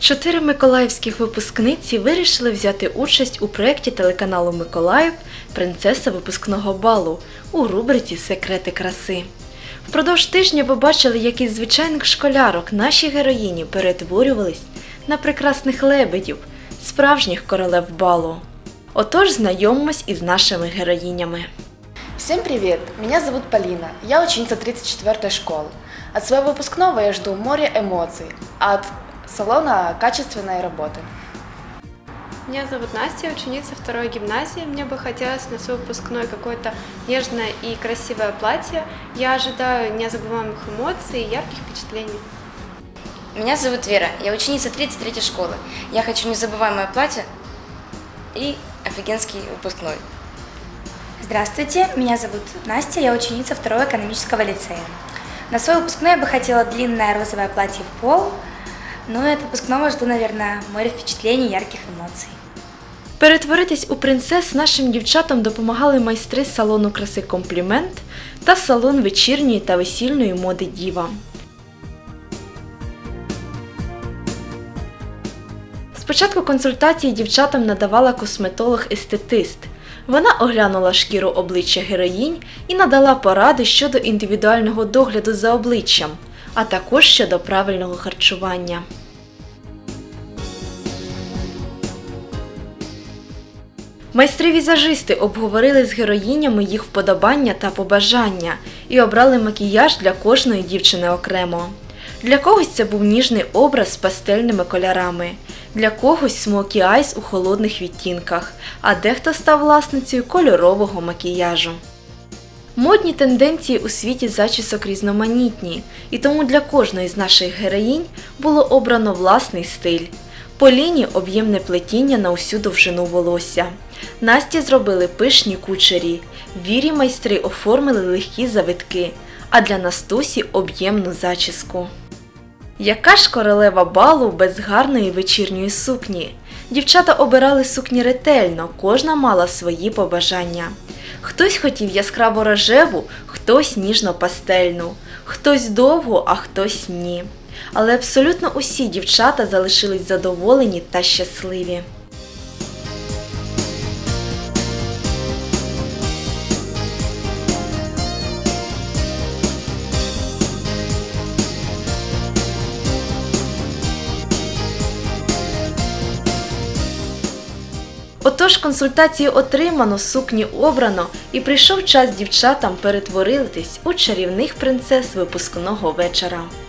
4 миколаївських випускниці вирішили взяти участь у проєкті телеканалу «Миколаїв» «Принцеса випускного балу» у рубриці «Секрети краси». Впродовж тижня ви бачили, як із звичайних школярок наші героїні перетворювались на прекрасних лебедів, справжніх королев балу. Отож, знайомимось із нашими героїнями. Всем привет! Меня зовут Полина, я ученица 34-й школы. От своего выпускного я жду море эмоций, а от салона качественной работы. Меня зовут Настя, ученица 2-й гимназии. Мне бы хотелось на свой выпускной какое-то нежное и красивое платье. Я ожидаю незабываемых эмоций и ярких впечатлений. Меня зовут Вера, я ученица 33-й школы. Я хочу незабываемое платье и офигенский выпускной. Здравствуйте, меня зовут Настя, я ученица 2-го экономического лицея. На свой выпускной я бы хотела длинное розовое платье в пол, но от выпускного жду, наверное, море впечатлений, ярких эмоций. Перетворитись у принцес нашим дівчатам допомагали майстри салону краси «Комплімент» та салон вечірньої та весільної моди «Діва». Спочатку консультації дівчатам надавала косметолог-естетист. Вона оглянула шкіру обличчя героїнь і надала поради щодо індивідуального догляду за обличчям, а також щодо правильного харчування. Майстри-візажисти обговорили з героїнями їх вподобання та побажання і обрали макіяж для кожної дівчини окремо. Для когось це був ніжний образ з пастельними кольорами, для когось смокі айс у холодних відтінках, а дехто став власницею кольорового макіяжу. Модні тенденції у світі зачісок різноманітні, і тому для кожної з наших героїнь було обрано власний стиль. Поліні – об'ємне плетіння на усю довжину волосся. Насті зробили пишні кучері, Вірі майстри оформили легкі завитки, а для Настусі – об'ємну зачіску. Яка ж королева балу без гарної вечірньої сукні? Дівчата обирали сукні ретельно, кожна мала свої побажання. Хтось хотів яскраво рожеву, хтось ніжно-пастельну, хтось довгу, а хтось ні. Але абсолютно усі дівчата залишились задоволені та щасливі. Отож, консультації отримано, сукні обрано і прийшов час дівчатам перетворитись у чарівних принцес випускного вечора.